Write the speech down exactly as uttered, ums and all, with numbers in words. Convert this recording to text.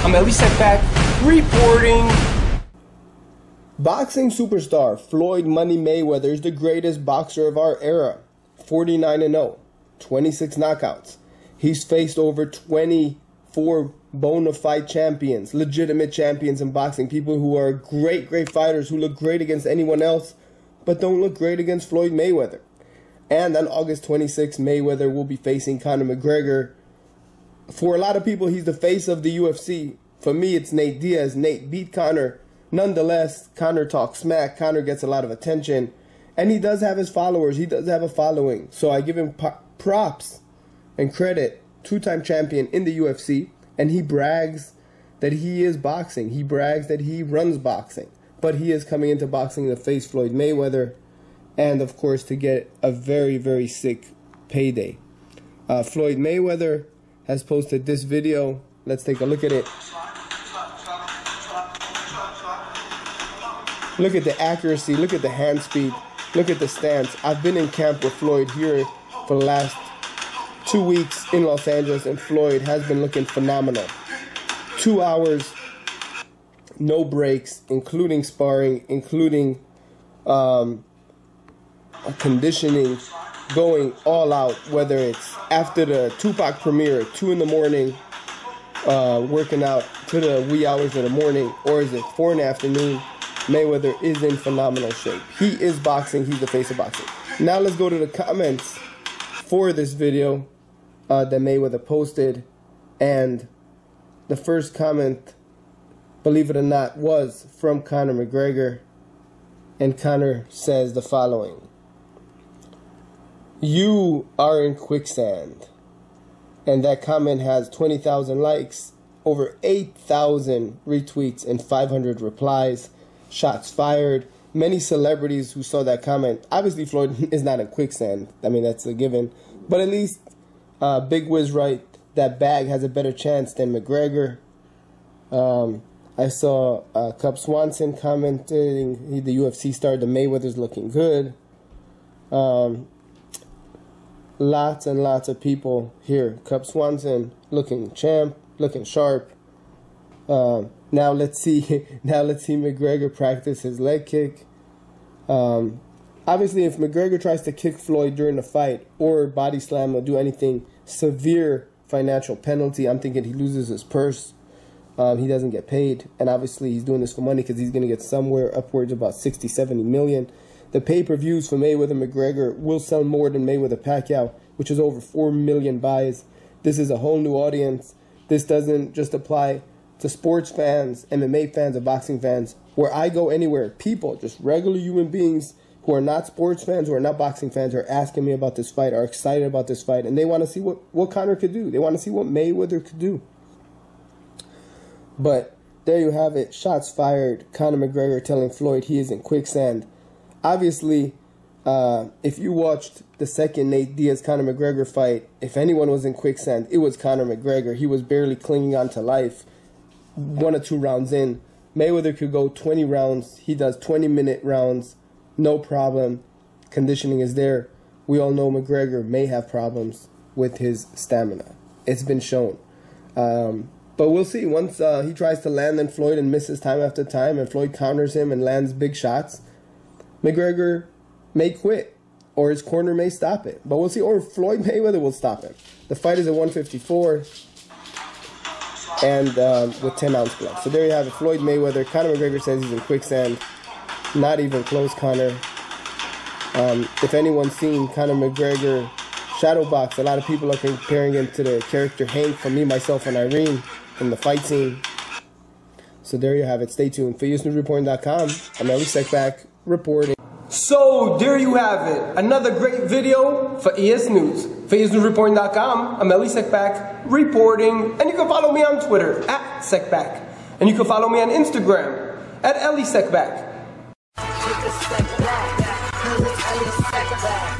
I'm Elie Seckbach reporting. Boxing superstar Floyd Money Mayweather is the greatest boxer of our era. forty-nine and oh, twenty-six knockouts. He's faced over twenty-four bona fide champions, legitimate champions in boxing, people who are great, great fighters who look great against anyone else, but don't look great against Floyd Mayweather. And on August twenty-sixth, Mayweather will be facing Conor McGregor. For a lot of people, he's the face of the U F C. For me, it's Nate Diaz. Nate beat Conor. Nonetheless, Conor talks smack. Conor gets a lot of attention. And he does have his followers. He does have a following. So I give him props and credit. Two-time champion in the U F C. And he brags that he is boxing. He brags that he runs boxing. But he is coming into boxing to face Floyd Mayweather. And, of course, to get a very, very sick payday. Uh, Floyd Mayweather has posted this video. Let's take a look at it. Look at the accuracy. Look at the hand speed. Look at the stance. I've been in camp with Floyd here for the last two weeks in Los Angeles, and Floyd has been looking phenomenal. Two hours, no breaks, including sparring, including um, conditioning, going all out, whether it's after the Tupac premiere, two in the morning, uh, working out to the wee hours of the morning, or is it four in the afternoon. Mayweather is in phenomenal shape. He is boxing. He's the face of boxing. Now let's go to the comments for this video uh, that Mayweather posted. And the first comment, believe it or not, was from Conor McGregor. And Conor says the following. You are in quicksand. And that comment has twenty thousand likes, over eight thousand retweets, and five hundred replies. Shots fired. Many celebrities who saw that comment. Obviously, Floyd is not in quicksand. I mean, that's a given. But at least uh, Big Wiz right, that bag has a better chance than McGregor. Um, I saw uh, Cub Swanson commenting, he, the U F C star, the Mayweather's looking good. Um, lots and lots of people here. Cub Swanson looking champ, looking sharp. Um, now let's see. Now let's see McGregor practice his leg kick. Um, obviously, if McGregor tries to kick Floyd during the fight or body slam or do anything, severe financial penalty. I'm thinking he loses his purse. Um, he doesn't get paid, and obviously he's doing this for money because he's going to get somewhere upwards of about sixty, seventy million. The pay-per-views for Mayweather McGregor will sell more than Mayweather Pacquiao, which is over four million buys. This is a whole new audience. This doesn't just apply to sports fans, M M A fans, or boxing fans. Where I go anywhere, people, just regular human beings who are not sports fans, who are not boxing fans, are asking me about this fight, are excited about this fight, and they want to see what, what Conor could do. They want to see what Mayweather could do. But there you have it. Shots fired. Conor McGregor telling Floyd he is in quicksand. Obviously, uh, if you watched the second Nate Diaz-Conor McGregor fight, if anyone was in quicksand, it was Conor McGregor. He was barely clinging on to life. One or two rounds in, Mayweather could go twenty rounds. He does twenty minute rounds, no problem. Conditioning is there. We all know McGregor may have problems with his stamina. It's been shown. Um, but we'll see. Once uh, he tries to land on Floyd and misses time after time, and Floyd counters him and lands big shots, McGregor may quit, or his corner may stop it. But we'll see. Or Floyd Mayweather will stop him. The fight is at one fifty-four. And um, with ten ounce gloves. So there you have it. Floyd Mayweather. Conor McGregor says he's in quicksand. Not even close, Conor. Um, if anyone's seen Conor McGregor shadowbox, a lot of people are comparing him to the character Hank from Me, Myself, and Irene from the fight scene. So there you have it. Stay tuned. For U S News Reporting dot com, I'm Elie Seckbach reporting. So there you have it. Another great video for E S News. For U S News Reporting dot com, I'm Elie Seckbach reporting. And you can follow me on Twitter at Seckbach. And you can follow me on Instagram at Elie Seckbach. Take a step back, 'cause it's Elie Seckbach.